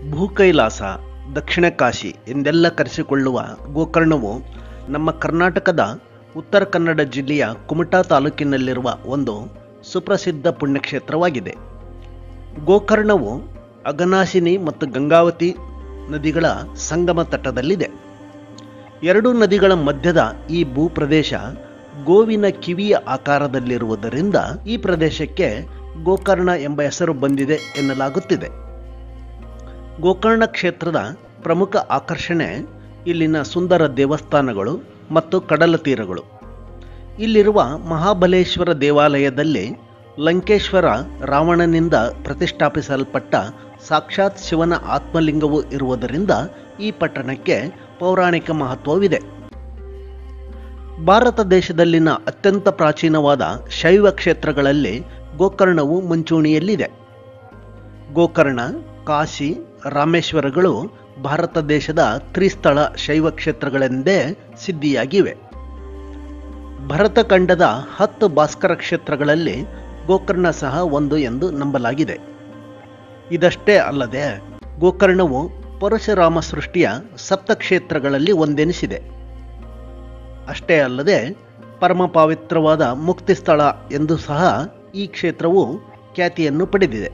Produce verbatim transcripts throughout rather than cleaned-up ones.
ಭೂಕೈಲಾಸ, ದಕ್ಷಿಣ ಕಾಶಿ ಎಂದೆಲ್ಲ ಕರೆಸಿಕೊಳ್ಳುವ ಗೋಕರ್ಣವು ನಮ್ಮ ಕರ್ನಾಟಕದ ಉತ್ತರ ಕನ್ನಡ ಜಿಲ್ಲೆಯ ಕುಮಟಾ ತಾಲೂಕಿನಲ್ಲಿರುವ ಒಂದು ಸುಪ್ರಸಿದ್ಧ ಪುಣ್ಯಕ್ಷೇತ್ರವಾಗಿದೆ. ಗೋಕರ್ಣವು ಅಘನಾಶಿನಿ ಮತ್ತು ಗಂಗಾವತಿ ನದಿಗಳ ಸಂಗಮ ತಟದಲ್ಲಿದೆ. ಎರಡು ನದಿಗಳ ಮಧ್ಯದ ಈ ಭೂಪ್ರದೇಶ ಗೋವಿನ ಕಿವಿಯ ಆಕಾರದಲ್ಲಿರುವುದರಿಂದ ಈ ಪ್ರದೇಶಕ್ಕೆ ಗೋಕರ್ಣ ಎಂಬ ಹೆಸರು ಬಂದಿದೆ ಎನ್ನಲಾಗುತ್ತಿದೆ. ಗೋಕರ್ಣ ಕ್ಷೇತ್ರದ ಪ್ರಮುಖ ಆಕರ್ಷಣೆ ಇಲ್ಲಿನ ಸುಂದರ ದೇವಸ್ಥಾನಗಳು ಮತ್ತು ಕಡಲ ತೀರಗಳು. ಇಲ್ಲಿರುವ ಮಹಾಬಲೇಶ್ವರ ದೇವಾಲಯದಲ್ಲಿ ಲಂಕೇಶ್ವರ ರಾವಣನಿಂದ ಪ್ರತಿಷ್ಠಾಪಿಸಲ್ಪಟ್ಟ ಸಾಕ್ಷಾತ್ ಶಿವನ ಆತ್ಮಲಿಂಗವು ಇರುವುದರಿಂದ ಈ ಪಟ್ಟಣಕ್ಕೆ ಪೌರಾಣಿಕ ಮಹತ್ವವಿದೆ. ಭಾರತ ದೇಶದಲ್ಲಿನ ಅತ್ಯಂತ ಪ್ರಾಚೀನವಾದ ಶೈವ ಕ್ಷೇತ್ರಗಳಲ್ಲಿ ಗೋಕರ್ಣವು ಮುಂಚೂಣಿಯಲ್ಲಿದೆ. ಗೋಕರ್ಣ, ಕಾಶಿ, ರಾಮೇಶ್ವರಗಳು ಭಾರತ ದೇಶದ ತ್ರಿಸ್ಥಳ ಶೈವ ಕ್ಷೇತ್ರಗಳೆಂದೇ ಸಿದ್ಧಿಯಾಗಿವೆ. ಭರತಖಂಡದ ಹತ್ತು ಭಾಸ್ಕರ ಕ್ಷೇತ್ರಗಳಲ್ಲಿ ಗೋಕರ್ಣ ಸಹ ಒಂದು ಎಂದು ನಂಬಲಾಗಿದೆ. ಇದಷ್ಟೇ ಅಲ್ಲದೆ ಗೋಕರ್ಣವು ಪರಶುರಾಮ ಸೃಷ್ಟಿಯ ಸಪ್ತ ಕ್ಷೇತ್ರಗಳಲ್ಲಿ ಒಂದೆನಿಸಿದೆ. ಅಷ್ಟೇ ಅಲ್ಲದೆ ಪರಮ ಪವಿತ್ರವಾದ ಮುಕ್ತಿ ಸ್ಥಳ ಎಂದು ಸಹ ಈ ಕ್ಷೇತ್ರವು ಖ್ಯಾತಿಯನ್ನು ಪಡೆದಿದೆ.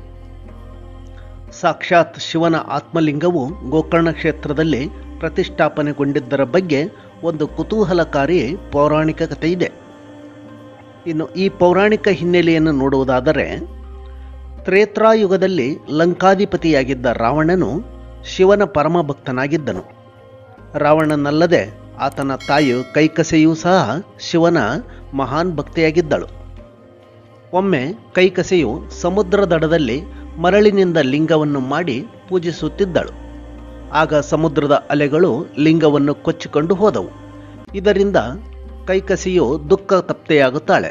ಸಾಕ್ಷಾತ್ ಶಿವನ ಆತ್ಮಲಿಂಗವು ಗೋಕರ್ಣ ಕ್ಷೇತ್ರದಲ್ಲಿ ಪ್ರತಿಷ್ಠಾಪನೆಗೊಂಡಿದ್ದರ ಬಗ್ಗೆ ಒಂದು ಕುತೂಹಲಕಾರಿ ಪೌರಾಣಿಕ ಕಥೆ ಇದೆ. ಇನ್ನು ಈ ಪೌರಾಣಿಕ ಹಿನ್ನೆಲೆಯನ್ನು ನೋಡುವುದಾದರೆ, ತ್ರೇತಾಯುಗದಲ್ಲಿ ಲಂಕಾಧಿಪತಿಯಾಗಿದ್ದ ರಾವಣನು ಶಿವನ ಪರಮ ಭಕ್ತನಾಗಿದ್ದನು. ರಾವಣನಲ್ಲದೆ ಆತನ ತಾಯಿ ಕೈಕಸೆಯೂ ಸಹ ಶಿವನ ಮಹಾನ್ ಭಕ್ತಿಯಾಗಿದ್ದಳು. ಒಮ್ಮೆ ಕೈಕಸೆಯು ಸಮುದ್ರ ದಡದಲ್ಲಿ ಮರಳಿನಿಂದ ಲಿಂಗವನ್ನು ಮಾಡಿ ಪೂಜಿಸುತ್ತಿದ್ದಳು. ಆಗ ಸಮುದ್ರದ ಅಲೆಗಳು ಲಿಂಗವನ್ನು ಕೊಚ್ಚಿಕೊಂಡು ಹೋದವು. ಇದರಿಂದ ಕೈಕಸೆಯು ದುಃಖ ತಪ್ತೆಯಾಗುತ್ತಾಳೆ.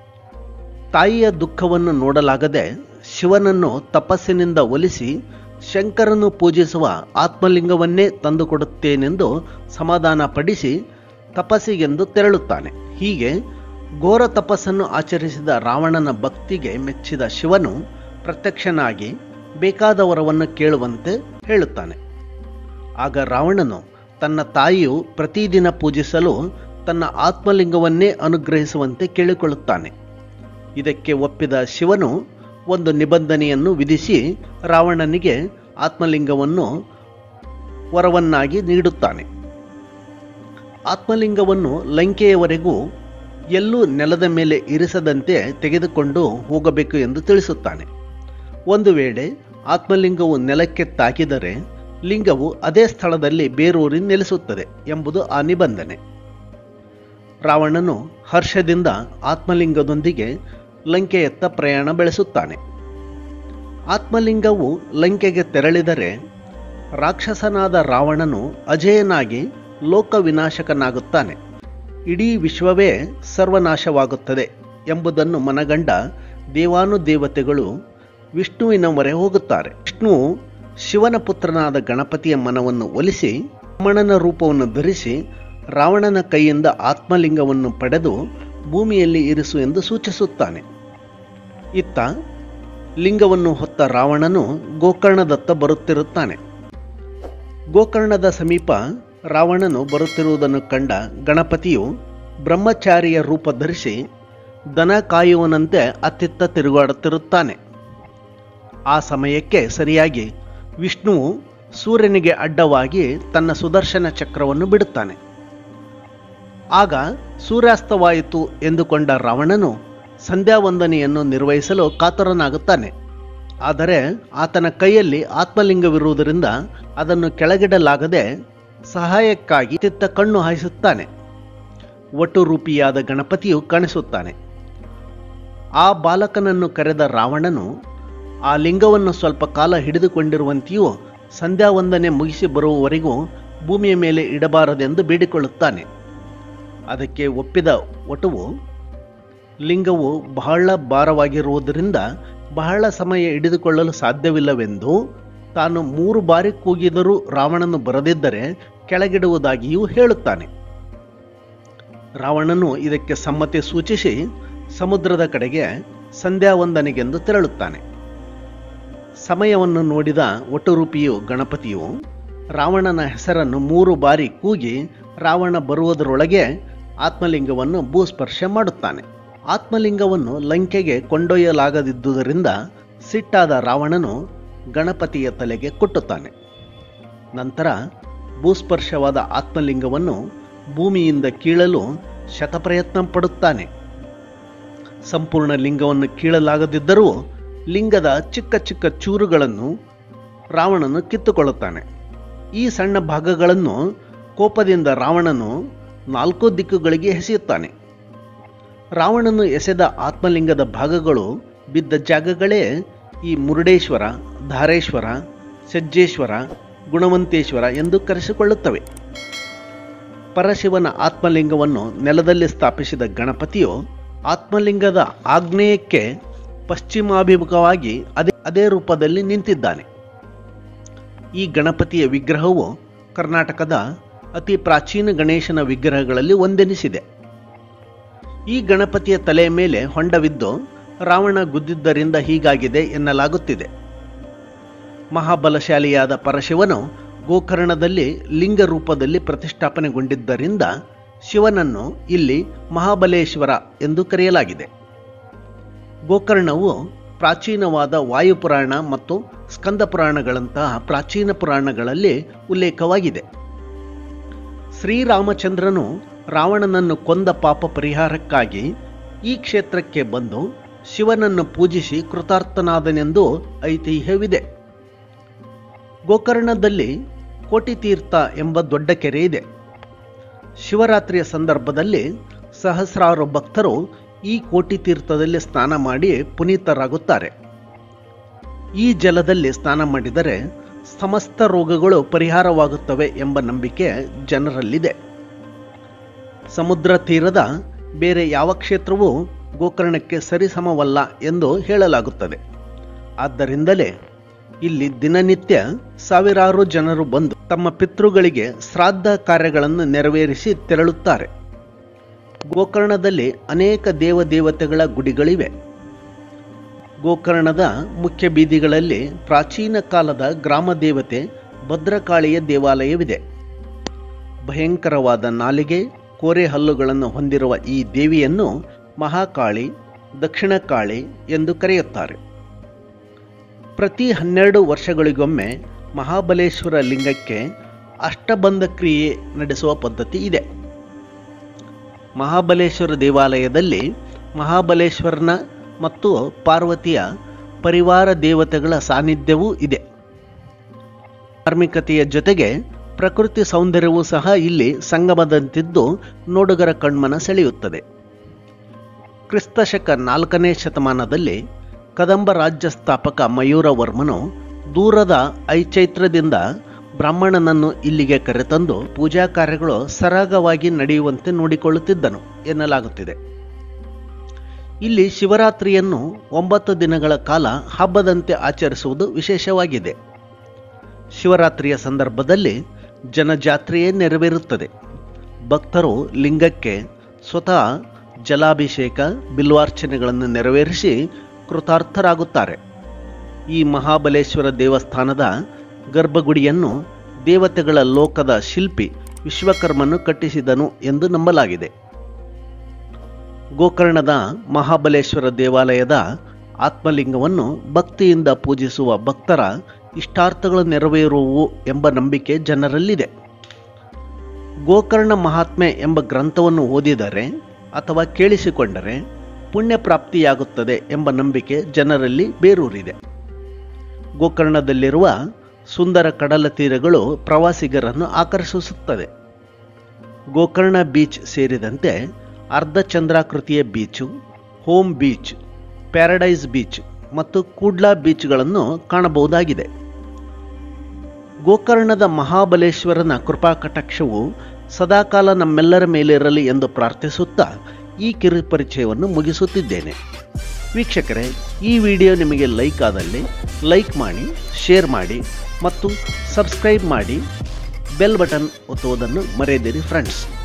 ತಾಯಿಯ ದುಃಖವನ್ನು ನೋಡಲಾಗದೆ ಶಿವನನ್ನು ತಪಸ್ಸಿನಿಂದ ಒಲಿಸಿ ಶಂಕರನು ಪೂಜಿಸುವ ಆತ್ಮಲಿಂಗವನ್ನೇ ತಂದುಕೊಡುತ್ತೇನೆಂದು ಸಮಾಧಾನ ಪಡಿಸಿ ತಪಸ್ಸಿಗೆಂದು ತೆರಳುತ್ತಾನೆ. ಹೀಗೆ ಘೋರ ತಪಸ್ಸನ್ನು ಆಚರಿಸಿದ ರಾವಣನ ಭಕ್ತಿಗೆ ಮೆಚ್ಚಿದ ಶಿವನು ಪ್ರತ್ಯಕ್ಷನಾಗಿ ಬೇಕಾದ ವರವನ್ನು ಕೇಳುವಂತೆ ಹೇಳುತ್ತಾನೆ. ಆಗ ರಾವಣನು ತನ್ನ ತಾಯಿಯು ಪ್ರತಿದಿನ ಪೂಜಿಸಲು ತನ್ನ ಆತ್ಮಲಿಂಗವನ್ನೇ ಅನುಗ್ರಹಿಸುವಂತೆ ಕೇಳಿಕೊಳ್ಳುತ್ತಾನೆ. ಇದಕ್ಕೆ ಒಪ್ಪಿದ ಶಿವನು ಒಂದು ನಿಬಂಧನೆಯನ್ನು ವಿಧಿಸಿ ರಾವಣನಿಗೆ ಆತ್ಮಲಿಂಗವನ್ನು ವರವನ್ನಾಗಿ ನೀಡುತ್ತಾನೆ. ಆತ್ಮಲಿಂಗವನ್ನು ಲಂಕೆಯವರೆಗೂ ಎಲ್ಲೂ ನೆಲದ ಮೇಲೆ ಇರಿಸದಂತೆ ತೆಗೆದುಕೊಂಡು ಹೋಗಬೇಕು ಎಂದು ತಿಳಿಸುತ್ತಾನೆ. ಒಂದು ವೇಳೆ ಆತ್ಮಲಿಂಗವು ನೆಲಕ್ಕೆ ತಾಕಿದರೆ ಲಿಂಗವು ಅದೇ ಸ್ಥಳದಲ್ಲಿ ಬೇರೂರಿ ನೆಲೆಸುತ್ತದೆ ಎಂಬುದು ಆ ನಿಬಂಧನೆ. ರಾವಣನು ಹರ್ಷದಿಂದ ಆತ್ಮಲಿಂಗದೊಂದಿಗೆ ಲಂಕೆಯತ್ತ ಪ್ರಯಾಣ ಬೆಳೆಸುತ್ತಾನೆ. ಆತ್ಮಲಿಂಗವು ಲಂಕೆಗೆ ತೆರಳಿದರೆ ರಾಕ್ಷಸನಾದ ರಾವಣನು ಅಜೇಯನಾಗಿ ಲೋಕ ವಿನಾಶಕನಾಗುತ್ತಾನೆ. ಇಡೀ ವಿಶ್ವವೇ ಸರ್ವನಾಶವಾಗುತ್ತದೆ ಎಂಬುದನ್ನು ಮನಗಂಡ ದೇವಾನುದೇವತೆಗಳು ವಿಷ್ಣುವಿನ ಮೊರೆ ಹೋಗುತ್ತಾರೆ. ವಿಷ್ಣುವು ಶಿವನ ಪುತ್ರನಾದ ಗಣಪತಿಯ ಮನವನ್ನು ಒಲಿಸಿ ವಾಮನನ ರೂಪವನ್ನು ಧರಿಸಿ ರಾವಣನ ಕೈಯಿಂದ ಆತ್ಮಲಿಂಗವನ್ನು ಪಡೆದು ಭೂಮಿಯಲ್ಲಿ ಇರಿಸು ಎಂದು ಸೂಚಿಸುತ್ತಾನೆ. ಇತ್ತ ಲಿಂಗವನ್ನು ಹೊತ್ತ ರಾವಣನು ಗೋಕರ್ಣದತ್ತ ಬರುತ್ತಿರುತ್ತಾನೆ. ಗೋಕರ್ಣದ ಸಮೀಪ ರಾವಣನು ಬರುತ್ತಿರುವುದನ್ನು ಕಂಡ ಗಣಪತಿಯು ಬ್ರಹ್ಮಚಾರಿಯ ರೂಪ ಧರಿಸಿ ದನ ಕಾಯುವನಂತೆ ಅತ್ತಿತ್ತ ತಿರುಗಾಡುತ್ತಿರುತ್ತಾನೆ. ಆ ಸಮಯಕ್ಕೆ ಸರಿಯಾಗಿ ವಿಷ್ಣುವು ಸೂರ್ಯನಿಗೆ ಅಡ್ಡವಾಗಿ ತನ್ನ ಸುದರ್ಶನ ಚಕ್ರವನ್ನು ಬಿಡುತ್ತಾನೆ. ಆಗ ಸೂರ್ಯಾಸ್ತವಾಯಿತು ಎಂದುಕೊಂಡ ರಾವಣನು ಸಂಧ್ಯಾವಂದನೆಯನ್ನು ನಿರ್ವಹಿಸಲು ಕಾತರನಾಗುತ್ತಾನೆ. ಆದರೆ ಆತನ ಕೈಯಲ್ಲಿ ಆತ್ಮಲಿಂಗವಿರುವುದರಿಂದ ಅದನ್ನು ಕೆಳಗಿಡಲಾಗದೆ ಸಹಾಯಕ್ಕಾಗಿ ತಿತ್ತ ಕಣ್ಣು ಹಾಯಿಸುತ್ತಾನೆ. ವಟುರೂಪಿಯಾದ ಗಣಪತಿಯು ಕಾಣಿಸುತ್ತಾನೆ. ಆ ಬಾಲಕನನ್ನು ಕರೆದ ರಾವಣನು ಆ ಲಿಂಗವನ್ನು ಸ್ವಲ್ಪ ಕಾಲ ಹಿಡಿದುಕೊಂಡಿರುವಂತೆಯೂ ಸಂಧ್ಯಾವಂದನೆ ಮುಗಿಸಿ ಬರುವವರೆಗೂ ಭೂಮಿಯ ಮೇಲೆ ಇಡಬಾರದೆಂದು ಬೇಡಿಕೊಳ್ಳುತ್ತಾನೆ. ಅದಕ್ಕೆ ಒಪ್ಪಿದ ವಟುವು ಲಿಂಗವು ಬಹಳ ಭಾರವಾಗಿರುವುದರಿಂದ ಬಹಳ ಸಮಯ ಹಿಡಿದುಕೊಳ್ಳಲು ಸಾಧ್ಯವಿಲ್ಲವೆಂದು ತಾನು ಮೂರು ಬಾರಿ ಕೂಗಿದರೂ ರಾವಣನು ಬರದಿದ್ದರೆ ಕೆಳಗಿಡುವುದಾಗಿಯೂ ಹೇಳುತ್ತಾನೆ. ರಾವಣನು ಇದಕ್ಕೆ ಸಮ್ಮತಿ ಸೂಚಿಸಿ ಸಮುದ್ರದ ಕಡೆಗೆ ಸಂಧ್ಯಾವಂದನೆಗೆಂದು ತೆರಳುತ್ತಾನೆ. ಸಮಯವನ್ನು ನೋಡಿದ ಒಟುರೂಪಿಯು ಗಣಪತಿಯು ರಾವಣನ ಹೆಸರನ್ನು ಮೂರು ಬಾರಿ ಕೂಗಿ ರಾವಣ ಬರುವುದರೊಳಗೆ ಆತ್ಮಲಿಂಗವನ್ನು ಭೂಸ್ಪರ್ಶ ಮಾಡುತ್ತಾನೆ. ಆತ್ಮಲಿಂಗವನ್ನು ಲಂಕೆಗೆ ಕೊಂಡೊಯ್ಯಲಾಗದಿದ್ದುದರಿಂದ ಸಿಟ್ಟಾದ ರಾವಣನು ಗಣಪತಿಯ ತಲೆಗೆ ಕೊಟ್ಟುತ್ತಾನೆ. ನಂತರ ಭೂಸ್ಪರ್ಶವಾದ ಆತ್ಮಲಿಂಗವನ್ನು ಭೂಮಿಯಿಂದ ಕೀಳಲು ಶತಪ್ರಯತ್ನ ಪಡುತ್ತಾನೆ. ಸಂಪೂರ್ಣ ಲಿಂಗವನ್ನು ಕೀಳಲಾಗದಿದ್ದರೂ ಲಿಂಗದ ಚಿಕ್ಕ ಚಿಕ್ಕ ಚೂರುಗಳನ್ನು ರಾವಣನು ಕಿತ್ತುಕೊಳ್ಳುತ್ತಾನೆ. ಈ ಸಣ್ಣ ಭಾಗಗಳನ್ನು ಕೋಪದಿಂದ ರಾವಣನು ನಾಲ್ಕು ದಿಕ್ಕುಗಳಿಗೆ ಎಸೆಯುತ್ತಾನೆ. ರಾವಣನು ಎಸೆದ ಆತ್ಮಲಿಂಗದ ಭಾಗಗಳು ಬಿದ್ದ ಜಾಗಗಳೇ ಈ ಮುರುಡೇಶ್ವರ, ಧಾರೇಶ್ವರ, ಸಜ್ಜೇಶ್ವರ, ಗುಣವಂತೇಶ್ವರ ಎಂದು ಕರೆಸಿಕೊಳ್ಳುತ್ತವೆ. ಪರಶಿವನ ಆತ್ಮಲಿಂಗವನ್ನು ನೆಲದಲ್ಲಿ ಸ್ಥಾಪಿಸಿದ ಗಣಪತಿಯು ಆತ್ಮಲಿಂಗದ ಆಗ್ನೇಯಕ್ಕೆ ಪಶ್ಚಿಮಾಭಿಮುಖವಾಗಿ ಅದೇ ಅದೇ ರೂಪದಲ್ಲಿ ನಿಂತಿದ್ದಾನೆ. ಈ ಗಣಪತಿಯ ವಿಗ್ರಹವು ಕರ್ನಾಟಕದ ಅತಿ ಪ್ರಾಚೀನ ಗಣೇಶನ ವಿಗ್ರಹಗಳಲ್ಲಿ ಒಂದೆನಿಸಿದೆ. ಈ ಗಣಪತಿಯ ತಲೆಯ ಮೇಲೆ ಹೊಂಡವಿದ್ದು ರಾವಣ ಗುದ್ದಿದ್ದರಿಂದ ಹೀಗಾಗಿದೆ ಎನ್ನಲಾಗುತ್ತಿದೆ. ಮಹಾಬಲಶಾಲಿಯಾದ ಪರಶಿವನು ಗೋಕರ್ಣದಲ್ಲಿ ಲಿಂಗ ರೂಪದಲ್ಲಿ ಪ್ರತಿಷ್ಠಾಪನೆಗೊಂಡಿದ್ದರಿಂದ ಶಿವನನ್ನು ಇಲ್ಲಿ ಮಹಾಬಲೇಶ್ವರ ಎಂದು ಕರೆಯಲಾಗಿದೆ. ಗೋಕರ್ಣವು ಪ್ರಾಚೀನವಾದ ವಾಯುಪುರಾಣ ಮತ್ತು ಸ್ಕಂದ ಪುರಾಣಗಳಂತಹ ಪ್ರಾಚೀನ ಪುರಾಣಗಳಲ್ಲಿ ಉಲ್ಲೇಖವಾಗಿದೆ. ಶ್ರೀರಾಮಚಂದ್ರನು ರಾವಣನನ್ನು ಕೊಂದ ಪಾಪ ಪರಿಹಾರಕ್ಕಾಗಿ ಈ ಕ್ಷೇತ್ರಕ್ಕೆ ಬಂದು ಶಿವನನ್ನು ಪೂಜಿಸಿ ಕೃತಾರ್ಥನಾದನೆಂದು ಐತಿಹ್ಯವಿದೆ. ಗೋಕರ್ಣದಲ್ಲಿ ಕೋಟಿತೀರ್ಥ ಎಂಬ ದೊಡ್ಡ ಕೆರೆ ಇದೆ. ಶಿವರಾತ್ರಿಯ ಸಂದರ್ಭದಲ್ಲಿ ಸಹಸ್ರಾರು ಭಕ್ತರು ಈ ಕೋಟಿತೀರ್ಥದಲ್ಲಿ ಸ್ನಾನ ಮಾಡಿ ಪುನೀತರಾಗುತ್ತಾರೆ. ಈ ಜಲದಲ್ಲಿ ಸ್ನಾನ ಮಾಡಿದರೆ ಸಮಸ್ತ ರೋಗಗಳು ಪರಿಹಾರವಾಗುತ್ತವೆ ಎಂಬ ನಂಬಿಕೆ ಜನರಲ್ಲಿದೆ. ಸಮುದ್ರ ತೀರದ ಬೇರೆ ಯಾವ ಕ್ಷೇತ್ರವೂ ಗೋಕರ್ಣಕ್ಕೆ ಸರಿಸಮವಲ್ಲ ಎಂದು ಹೇಳಲಾಗುತ್ತದೆ. ಆದ್ದರಿಂದಲೇ ಇಲ್ಲಿ ದಿನನಿತ್ಯ ಸಾವಿರಾರು ಜನರು ಬಂದು ತಮ್ಮ ಪಿತೃಗಳಿಗೆ ಶ್ರಾದ್ದ ಕಾರ್ಯಗಳನ್ನು ನೆರವೇರಿಸಿ ತೆರಳುತ್ತಾರೆ. ಗೋಕರ್ಣದಲ್ಲಿ ಅನೇಕ ದೇವದೇವತೆಗಳ ಗುಡಿಗಳಿವೆ. ಗೋಕರ್ಣದ ಮುಖ್ಯ ಬೀದಿಗಳಲ್ಲಿ ಪ್ರಾಚೀನ ಕಾಲದ ಗ್ರಾಮ ದೇವತೆ ಭದ್ರಕಾಳಿಯ ದೇವಾಲಯವಿದೆ. ಭಯಂಕರವಾದ ನಾಲಿಗೆ, ಕೋರೆ ಹಲ್ಲುಗಳನ್ನು ಹೊಂದಿರುವ ಈ ದೇವಿಯನ್ನು ಮಹಾಕಾಳಿ, ದಕ್ಷಿಣಕಾಳಿ ಎಂದು ಕರೆಯುತ್ತಾರೆ. ಪ್ರತಿ ಹನ್ನೆರಡು ವರ್ಷಗಳಿಗೊಮ್ಮೆ ಮಹಾಬಲೇಶ್ವರ ಲಿಂಗಕ್ಕೆ ಅಷ್ಟಬಂಧ ಕ್ರಿಯೆ ನಡೆಸುವ ಪದ್ಧತಿ ಇದೆ. ಮಹಾಬಲೇಶ್ವರ ದೇವಾಲಯದಲ್ಲಿ ಮಹಾಬಲೇಶ್ವರನ ಮತ್ತು ಪಾರ್ವತಿಯ ಪರಿವಾರ ದೇವತೆಗಳ ಸಾನ್ನಿಧ್ಯವೂ ಇದೆ. ಧಾರ್ಮಿಕತೆಯ ಜೊತೆಗೆ ಪ್ರಕೃತಿ ಸೌಂದರ್ಯವೂ ಸಹ ಇಲ್ಲಿ ಸಂಗಮದಂತಿದ್ದು ನೋಡುಗರ ಕಣ್ಮನ ಸೆಳೆಯುತ್ತದೆ. ಕ್ರಿಸ್ತಶಕ ನಾಲ್ಕನೇ ಶತಮಾನದಲ್ಲಿ ಕದಂಬ ರಾಜ್ಯ ಸ್ಥಾಪಕ ಮಯೂರವರ್ಮನು ದೂರದ ಐಚೈತ್ರದಿಂದ ಬ್ರಾಹ್ಮಣನನ್ನು ಇಲ್ಲಿಗೆ ಕರೆತಂದು ಪೂಜಾ ಕಾರ್ಯಗಳು ಸರಾಗವಾಗಿ ನಡೆಯುವಂತೆ ನೋಡಿಕೊಳ್ಳುತ್ತಿದ್ದನು ಎನ್ನಲಾಗುತ್ತಿದೆ. ಇಲ್ಲಿ ಶಿವರಾತ್ರಿಯನ್ನು ಒಂಬತ್ತು ದಿನಗಳ ಕಾಲ ಹಬ್ಬದಂತೆ ಆಚರಿಸುವುದು ವಿಶೇಷವಾಗಿದೆ. ಶಿವರಾತ್ರಿಯ ಸಂದರ್ಭದಲ್ಲಿ ಜನಜಾತ್ರೆಯೇ ನೆರವೇರುತ್ತದೆ. ಭಕ್ತರು ಲಿಂಗಕ್ಕೆ ಸ್ವತಃ ಜಲಾಭಿಷೇಕ, ಬಿಲ್ವಾರ್ಚನೆಗಳನ್ನು ನೆರವೇರಿಸಿ ಕೃತಾರ್ಥರಾಗುತ್ತಾರೆ. ಈ ಮಹಾಬಲೇಶ್ವರ ದೇವಸ್ಥಾನದ ಗರ್ಭಗುಡಿಯನ್ನು ದೇವತೆಗಳ ಲೋಕದ ಶಿಲ್ಪಿ ವಿಶ್ವಕರ್ಮನು ಕಟ್ಟಿಸಿದನು ಎಂದು ನಂಬಲಾಗಿದೆ. ಗೋಕರ್ಣದ ಮಹಾಬಲೇಶ್ವರ ದೇವಾಲಯದ ಆತ್ಮಲಿಂಗವನ್ನು ಭಕ್ತಿಯಿಂದ ಪೂಜಿಸುವ ಭಕ್ತರ ಇಷ್ಟಾರ್ಥಗಳು ನೆರವೇರುವು ಎಂಬ ನಂಬಿಕೆ ಜನರಲ್ಲಿದೆ. ಗೋಕರ್ಣ ಮಹಾತ್ಮೆ ಎಂಬ ಗ್ರಂಥವನ್ನು ಓದಿದರೆ ಅಥವಾ ಕೇಳಿಸಿಕೊಂಡರೆ ಪುಣ್ಯ ಪ್ರಾಪ್ತಿಯಾಗುತ್ತದೆ ಎಂಬ ನಂಬಿಕೆ ಜನರಲ್ಲಿ ಬೇರೂರಿದೆ. ಗೋಕರ್ಣದಲ್ಲಿರುವ ಸುಂದರ ಕಡಲ ತೀರಗಳು ಪ್ರವಾಸಿಗರನ್ನು ಆಕರ್ಷಿಸುತ್ತದೆ. ಗೋಕರ್ಣ ಬೀಚ್ ಸೇರಿದಂತೆ ಅರ್ಧಚಂದ್ರಾಕೃತಿಯ beach, home beach, paradise beach ಮತ್ತು ಕೂಡ್ಲಾ ಬೀಚ್ಗಳನ್ನು ಕಾಣಬಹುದಾಗಿದೆ. ಗೋಕರ್ಣದ ಮಹಾಬಲೇಶ್ವರನ ಕೃಪಾ ಕಟಾಕ್ಷವು ಸದಾಕಾಲ ನಮ್ಮೆಲ್ಲರ ಮೇಲಿರಲಿ ಎಂದು ಪ್ರಾರ್ಥಿಸುತ್ತಾ ಈ ಕಿರು ಪರಿಚಯವನ್ನು ಮುಗಿಸುತ್ತಿದ್ದೇನೆ. ವೀಕ್ಷಕರೇ, ಈ ವಿಡಿಯೋ ನಿಮಗೆ ಲೈಕ್ ಆದಲ್ಲಿ ಲೈಕ್ ಮಾಡಿ, ಶೇರ್ ಮಾಡಿ ಮತ್ತು ಸಬ್ಸ್ಕ್ರೈಬ್ ಮಾಡಿ, ಬೆಲ್ ಬಟನ್ ಒತ್ತುವುದನ್ನು ಮರೆಯದಿರಿ ಫ್ರೆಂಡ್ಸ್.